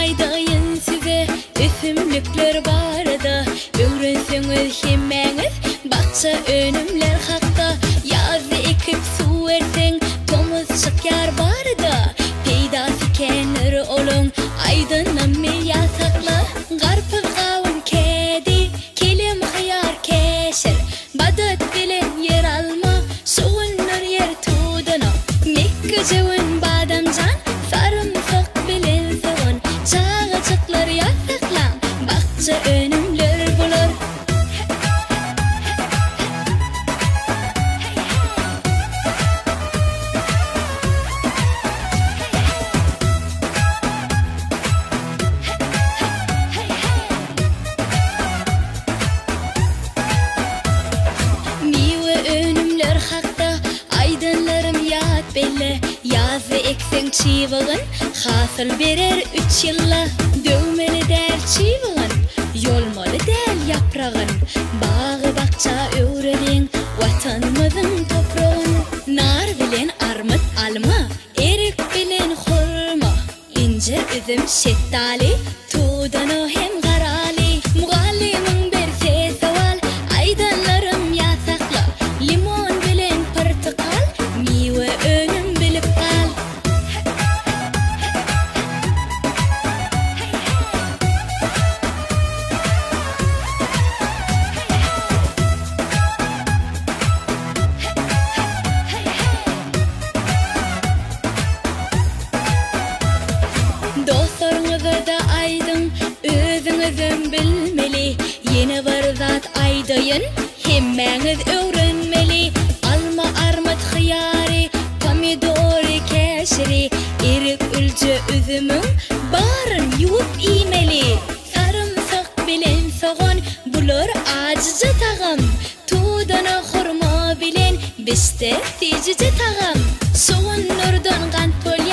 aydayın size üfümlükler barda. Öğrenseniz hemmeniz bakça önümler hakta. Yazı ekip su ersen tomuz çıkar barda. Peyda sikenir olun aydınım mi yasakla. Garpız kavun kedi kelim hıyar keşir. Badat bilen yer alma soğunur yer tuğdana. Mekki cevin badamcan sarımsak bilen soğun. Çağıcıklar yasaklan bakça önümler bulur. Belli yazı eksen çivağın hasıl verer 3 yılla. Dövmeli der çivağın yolmalı der yaprağın. Bağı bakça öğrenin vatanımızın toprağın. Nar bilen armut alma, erik bilen hurma, incir üzüm şeftali, tuğdanı hem garali. Muallimin berse saval aydanlarım yasakla. Limon bilen portakal miwe önüm bilip kal. Dostlarınıza da aydın özünüzün bilmeli. Yeni var zat aydayın hemmeniz öğrenmeli. Alma armut hıyari pomidori keşri, erik ülce üzümün barın yuvup iymeli. Sarımsak bilen soğan bulur acıcı tağım. Tuğdana hurma bilen biste tecici tağım. Soğun nurdan kan